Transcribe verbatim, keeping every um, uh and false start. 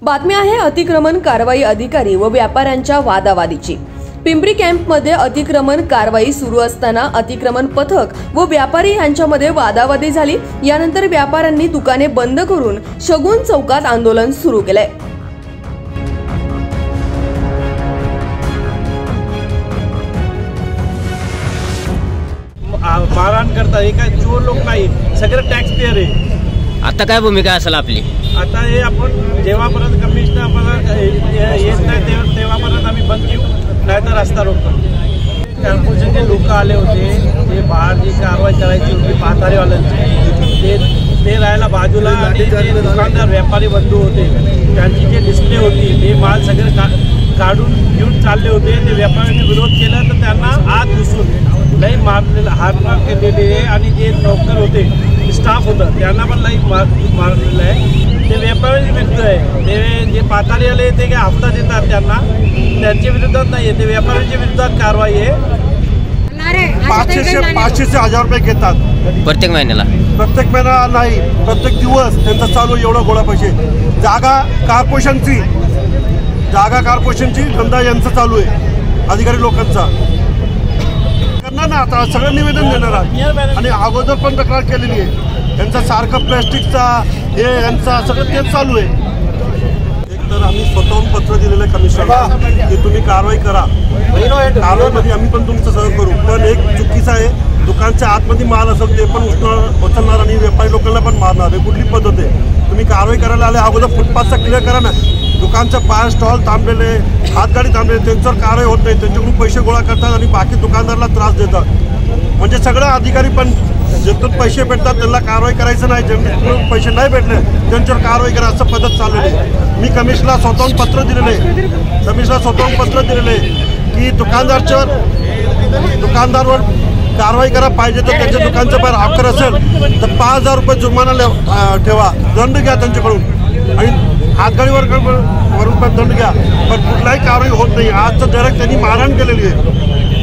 बातमी आहे अतिक्रमण कारवाई अधिकारी व व्यापाऱ्यांच्या वादावादीची। पिंपरी कॅम्पमध्ये अतिक्रमण कारवाई सुरू असताना अतिक्रमण पथक व व्यापारी यांच्यामध्ये वादावादी झाली। यानंतर व्यापाऱ्यांनी दुकाने बंद करून शगुन चौकात आंदोलन सुरू केले। मारहाण करतात, हे काय चोर लोक नाही, सगळे टॅक्स पेयर आहे। आता काय भूमिका असेल आपली? आता हे आपण जेव्हापर्यंत कमिशनर आपल्याला येत नाही तेव्हापर्यंत आम्ही बंद घेऊ, नाहीतर रस्ता रोखतो। कॉर्पोरेशनचे लोक आले होते, ते बाहेर जी कारवाई करायची होती म्हातारेवाल्यांची, ते ते राहायला बाजूला, आणि जे दुकानदार व्यापारी बंधू होते त्यांची जे डिस्प्ले होती ते माल सगळे का काढून घेऊन चालले होते। ते व्यापाऱ्यांनी विरोध केला तर त्यांना आत घुसून लई मारलेला हातमार केलेले आहे, आणि जे नोकर होते स्टाफ होतं त्यांना पण लई मार मारलेलं आहे। ते व्यापाऱ्यांच्या विरुद्ध आहे। ते जे पाताळी आले ते काय हप्ता देतात त्यांना, त्यांच्या विरोधात नाही आहे, ते व्यापाऱ्यांच्या विरोधात कारवाई आहे। पाचशे पाचशे हजार रुपये घेतात प्रत्येक महिन्याला, प्रत्येक महिना नाही, प्रत्येक दिवस त्यांचा चालू एवढा गोळा पैसे। जागा कॉर्पोरेशनची जागा कॉर्पोरेशनची धंदा यांचा चालू आहे, अधिकारी लोकांचा करणार ना। आता सगळं निवेदन देणार आहे, आणि अगोदर पण तक्रार केलेली आहे त्यांचा, सारखं प्लॅस्टिकचा हे यांचा सगळं तेच चालू आहे। एक तर आम्ही स्वतःहून पत्र दिलेलं आहे कमिशनरला की तुम्ही कारवाई करा, कारवाईमध्ये आम्ही पण तुमचं सहयोग करू, पण एक चुकीचं आहे, दुकानच्या आतमध्ये माल असेल ते पण उचलणार उचलणार आणि व्यापारी लोकांना पण मारणार, हे कुठली पद्धत आहे? तुम्ही कारवाई करायला आले अगोदर फुटपाथचा क्लिअर करा ना। दुकानच्या बाहेर स्टॉल थांबलेले, हातगाडी थांबलेले, त्यांच्यावर कारवाई होत नाही, त्यांच्याकडून पैसे गोळा करतात आणि बाकी दुकानदाराला त्रास देतात। म्हणजे सगळे अधिकारी पण ज्यातून पैसे भेटतात त्यांना कारवाई करायचं नाही, ज्यांच्याकडून पैसे नाही भेटले त्यांच्यावर कारवाई करा, असं पद्धत चाललेली आहे। मी कमिशनरला स्वतःहून पत्र दिलेलं आहे, कमिशनरला स्वतःहून पत्र दिलेलं आहे की दुकानदारच्या दुकानदारवर कारवाई करा, पाहिजे तर त्याच्या दुकानच्या बाहेर ऑफर असेल तर पाच हजार रुपये जुर्माना ठेवा, दंड घ्या त्यांच्याकडून, आणि हातगाडीवर वरून पण दंड घ्या, पण कुठलाही कारवाई होत नाही। आज तर डायरेक्ट त्यांनी मारहाण केलेली आहे।